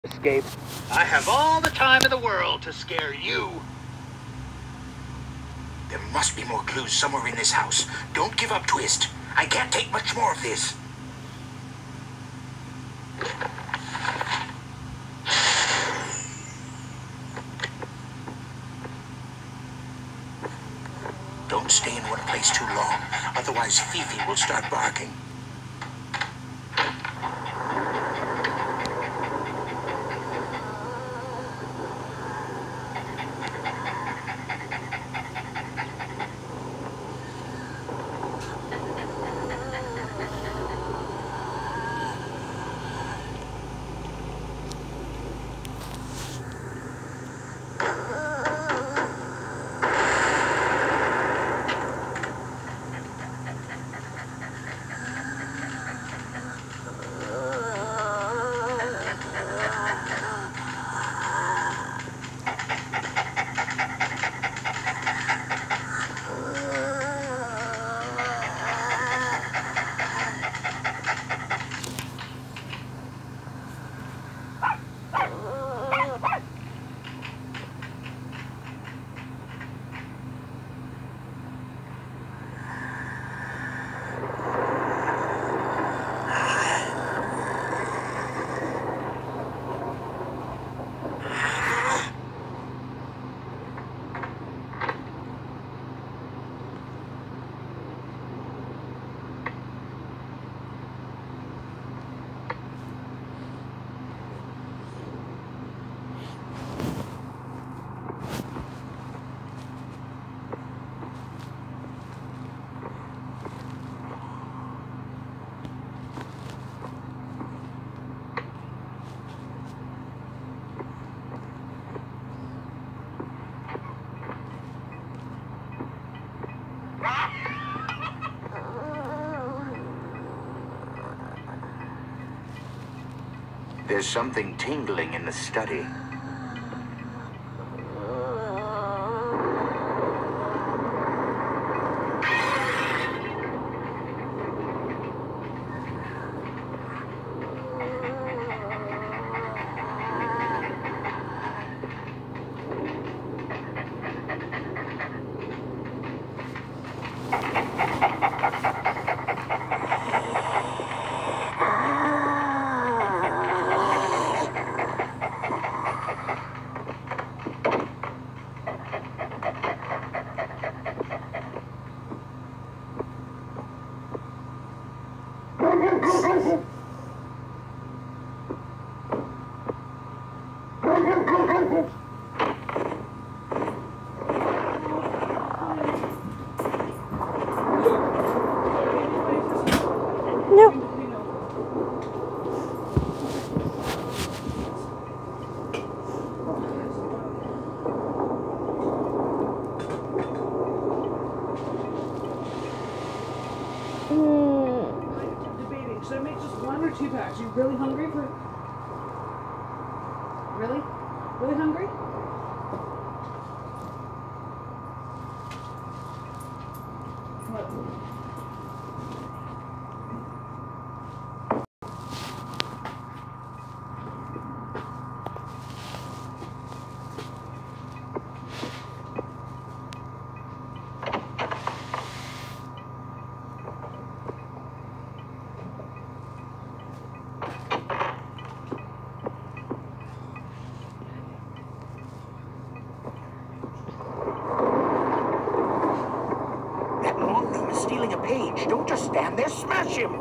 escape. I have all the time in the world to scare you. There must be more clues somewhere in this house. Don't give up, Twist. I can't take much more of this. Don't stay in one place too long, otherwise Fifi will start barking. There's something tingling in the study. Debating, should I make just 1 or 2 packs? You really hungry for... Really? Really hungry? What? Stealing a page. Don't just stand there. Smash him!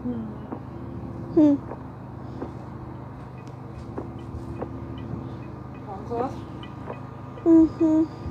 Tongue sauce? Mm-hmm.